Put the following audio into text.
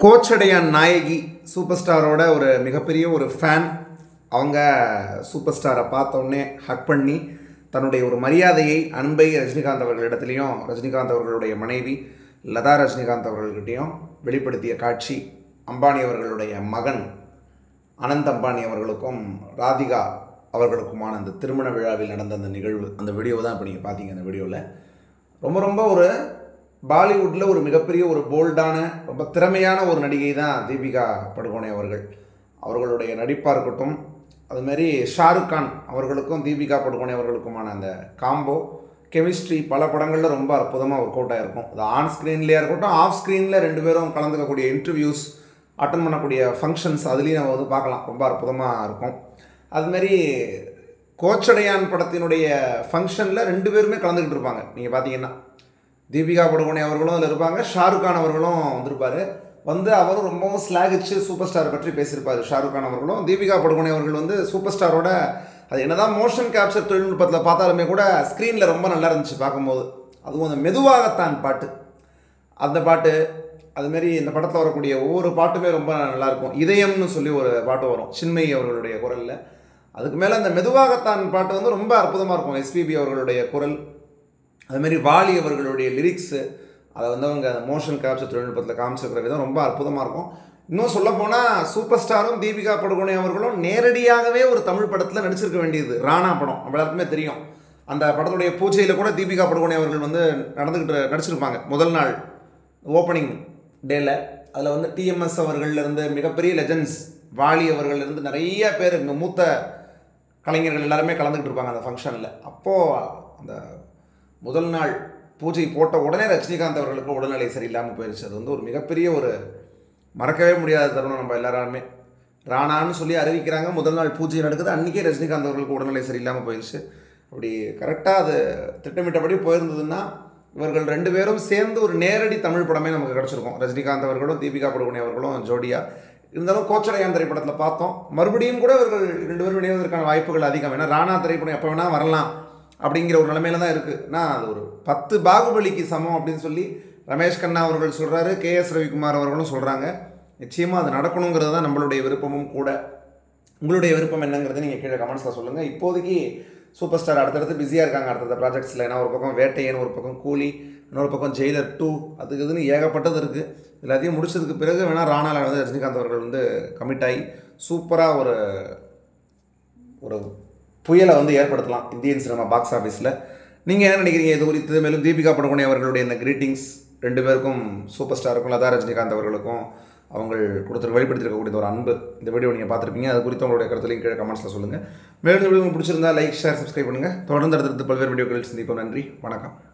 கோச்சடையான் நாயகி super ஸ்டாரோட ஒரு மிகப்பெரிய ஒரு ஃபேன். அவங்க சூப்பர் ஸ்டாரை பார்த்தோன்னே ஹக் பண்ணி தன்னுடைய ஒரு மரியாதையை அன்பை ரஜினிகாந்த் அவர்களிடத்துலையும் ரஜினிகாந்த் அவர்களுடைய மனைவி லதா ரஜினிகாந்த் அவர்கள்கிட்டையும் வெளிப்படுத்திய காட்சி அம்பானி அவர்களுடைய மகன் அனந்த் அம்பானி அவர்களுக்கும் ராதிகா அவர்களுக்குமான அந்த திருமண விழாவில் நடந்த அந்த நிகழ்வு. அந்த வீடியோவை தான் இப்போ நீங்கள் பார்த்தீங்க. அந்த வீடியோவில் ரொம்ப ஒரு பாலிவுட்டில் ஒரு மிகப்பெரிய ஒரு போல்டான ரொம்ப திறமையான ஒரு நடிகை தான் தீபிகா படுகோனே அவர்களுடைய நடிப்பாக இருக்கட்டும். அதுமாரி ஷாருக் கான் அவர்களுக்கும் தீபிகா படுகோனே அவர்களுக்குமான அந்த காம்போ கெமிஸ்ட்ரி பல படங்களில் ரொம்ப அற்புதமாக ஒர்க் அவுட் ஆகிருக்கும். அது ஆன் ஸ்க்ரீன்லேயே இருக்கட்டும், ஆஃப் ஸ்க்ரீனில் ரெண்டு பேரும் கலந்துக்கக்கூடிய இன்டர்வியூஸ், அட்டன் பண்ணக்கூடிய ஃபங்க்ஷன்ஸ், அதுலேயும் நம்ம வந்து பார்க்கலாம். ரொம்ப அற்புதமாக இருக்கும். அதுமாரி கோச்சடையான் படத்தினுடைய ஃபங்க்ஷனில் ரெண்டு பேருமே கலந்துக்கிட்டு இருப்பாங்க. நீங்கள் பார்த்தீங்கன்னா தீபிகா படுகோனே அவர்களும் அதில் இருப்பாங்க, ஷாருக் கான் அவர்களும் வந்திருப்பார். அவரும் ரொம்பவும் ஸ்லாகிச்சு சூப்பர் ஸ்டாரை பற்றி பேசியிருப்பார். ஷாருக் கான் அவர்களும் தீபிகா படுகோனே அவர்கள் வந்து சூப்பர் ஸ்டாரோட அது என்னதான் மோஷன் கேப்சர் தொழில்நுட்பத்தில் பார்த்தாலுமே கூட ஸ்க்ரீனில் ரொம்ப நல்லா இருந்துச்சு பார்க்கும்போது. அதுவும் அந்த மெதுவாகத்தான் பாட்டு, அந்த பாட்டு, அதுமாரி இந்த படத்தில் வரக்கூடிய ஒவ்வொரு பாட்டுமே ரொம்ப நல்லாயிருக்கும். இதயம்னு சொல்லி ஒரு பாட்டு வரும் சின்மயி அவர்களுடைய குரலில். அதுக்கு மேலே அந்த மெதுவாகத்தான் பாட்டு வந்து ரொம்ப அற்புதமாக இருக்கும். எஸ்பிபி அவர்களுடைய குரல், அதுமாரி வாலி அவர்களுடைய லிரிக்ஸு, அதை வந்து அவங்க மோஷன் கேப்சர் தொழில்நுட்பத்தில் காமிச்சிருக்கிற விதம் ரொம்ப அற்புதமாக இருக்கும். இன்னும் சொல்லப்போனால் சூப்பர் ஸ்டாரும் தீபிகா படுகோனே அவர்களும் நேரடியாகவே ஒரு தமிழ் படத்தில் நடிச்சிருக்க வேண்டியது. ராணா படம் நம்ம எல்லாருக்குமே தெரியும். அந்த படத்துடைய பூஜையில் கூட தீபிகா படுகோனே அவர்கள் வந்து நடிச்சிருப்பாங்க முதல் நாள் ஓப்பனிங் டேல. அதில் வந்து டிஎம்எஸ் அவர்கள்லேருந்து மிகப்பெரிய லெஜண்ட்ஸ், வாலி அவர்கள்லேருந்து நிறைய பேர், இந்த மூத்த கலைஞர்கள் எல்லாருமே கலந்துக்கிட்டு இருப்பாங்க அந்த ஃபங்க்ஷனில். அப்போது அந்த முதல் நாள் பூஜை போட்ட உடனே ரஜினிகாந்த் அவர்களுக்கு உடல்நிலை சரியில்லாமல் போயிடுச்சு. அது வந்து ஒரு மிகப்பெரிய ஒரு மறக்கவே முடியாத தருணம். நம்ம எல்லாருமே ராணான்னு சொல்லி அறிவிக்கிறாங்க, முதல் நாள் பூஜை நடக்குது, அன்றைக்கே ரஜினிகாந்த் அவர்களுக்கு உடல்நிலை சரியில்லாமல் போயிடுச்சு. அப்படி கரெக்டாக அது திட்டமிட்டபடி போயிருந்ததுன்னா இவர்கள் ரெண்டு பேரும் சேர்ந்து ஒரு நேரடி தமிழ் படமே நமக்கு கிடச்சிருக்கும். ரஜினிகாந்த் அவர்களும் தீபிகா படுகோனே அவர்களும் ஜோடியாக. இருந்தாலும் கோச்சடையான் திரைப்படத்தில் பார்த்தோம். மறுபடியும் கூட இவர்கள் ரெண்டு பேரும் இணைவதற்கான வாய்ப்புகள் அதிகம். ஏன்னா ராணா திரைப்படம் எப்போ வேணால் வரலாம் அப்படிங்கிற ஒரு நிலைமையில தான் இருக்குன்னா, அது ஒரு 10 பாகுபலிக்கு சமம் அப்படின்னு சொல்லி ரமேஷ் கண்ணா அவர்கள் சொல்கிறாரு, கேஎஸ் ரவிக்குமார் அவர்களும் சொல்கிறாங்க. நிச்சயமாக அது நடக்கணுங்கிறது தான் நம்மளுடைய விருப்பமும் கூட. உங்களுடைய விருப்பம் என்னங்கிறது நீங்கள் கீழே கமெண்ட்ஸில் சொல்லுங்கள். இப்போதைக்கு சூப்பர் ஸ்டார் அடுத்தடுத்து பிஸியாக இருக்காங்க அடுத்தடுத்த ப்ராஜெக்ட்ஸில். ஏன்னா ஒரு பக்கம் வேட்டையன், ஒரு பக்கம் கூலி, இன்னொரு பக்கம் ஜெயிலர் 2, அதுக்கு இதுன்னு ஏகப்பட்டது இருக்குது. எல்லாத்தையும் முடிச்சதுக்கு பிறகு வேணால் ராணாவில் வந்து ரஜினிகாந்த் அவர்கள் வந்து கமிட் ஆகி சூப்பராக ஒரு புயலை வந்து ஏற்படுத்தலாம் இந்தியன் சினிமா பாக்ஸ் ஆஃபீஸில். நீங்கள் என்ன நினைக்கிறீங்க இது குறித்து? மேலும் தீபிகா படுகோனே அவர்களுடைய இந்த கிரீட்டிங்ஸ் ரெண்டு பேருக்கும், சூப்பர் ஸ்டாருக்கும் லதா ரஜினிகாந்த் அவர்களுக்கும் அவங்க வெளிப்படுத்திருக்கக்கூடிய ஒரு அன்பு, இந்த வீடியோ நீங்கள் பார்த்துருப்பீங்க. அது குறித்து உங்களுடைய கருத்துலையும் கீழே கமெண்ட்ஸில் சொல்லுங்கள். மேலும் இந்த வீடியோ உங்களுக்கு பிடிச்சிருந்தா லைக், ஷேர், சப்ஸ்கிரைப் பண்ணுங்கள். தொடர்ந்து அடுத்தடுத்து பல்வேறு வீடியோக்களில் சந்திப்போம். நன்றி, வணக்கம்.